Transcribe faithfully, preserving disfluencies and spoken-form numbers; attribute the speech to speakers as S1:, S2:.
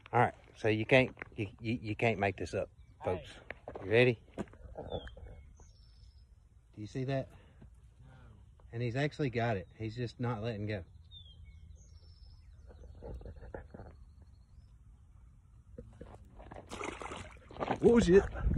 S1: All right, so you can't you, you, you can't make this up, folks. You ready? Do you see that? And he's actually got it. He's just not letting go. What was it?